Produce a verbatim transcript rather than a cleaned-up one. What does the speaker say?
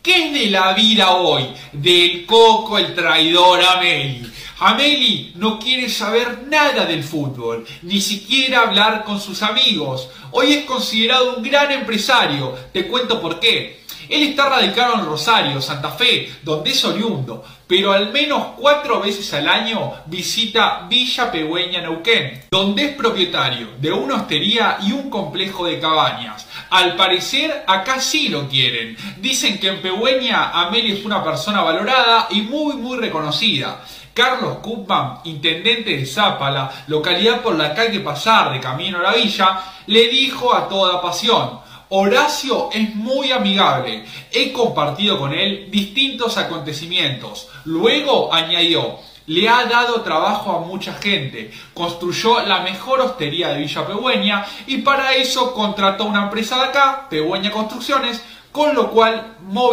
¿Qué es de la vida hoy del Coco, el traidor Ameli? Ameli no quiere saber nada del fútbol, ni siquiera hablar con sus amigos. Hoy es considerado un gran empresario. Te cuento por qué. Él está radicado en Rosario, Santa Fe, donde es oriundo, pero al menos cuatro veces al año visita Villa Pegüeña, Neuquén, donde es propietario de una hostería y un complejo de cabañas. Al parecer, acá sí lo quieren. Dicen que en Pegüeña Ameli es una persona valorada y muy muy reconocida. Carlos Koopman, intendente de Zápala, localidad por la que hay que pasar de camino a la villa, le dijo a toda pasión: Horacio es muy amigable, he compartido con él distintos acontecimientos. Luego añadió: le ha dado trabajo a mucha gente, construyó la mejor hostería de Villa Pegüeña y para eso contrató una empresa de acá, Pegüeña Construcciones, con lo cual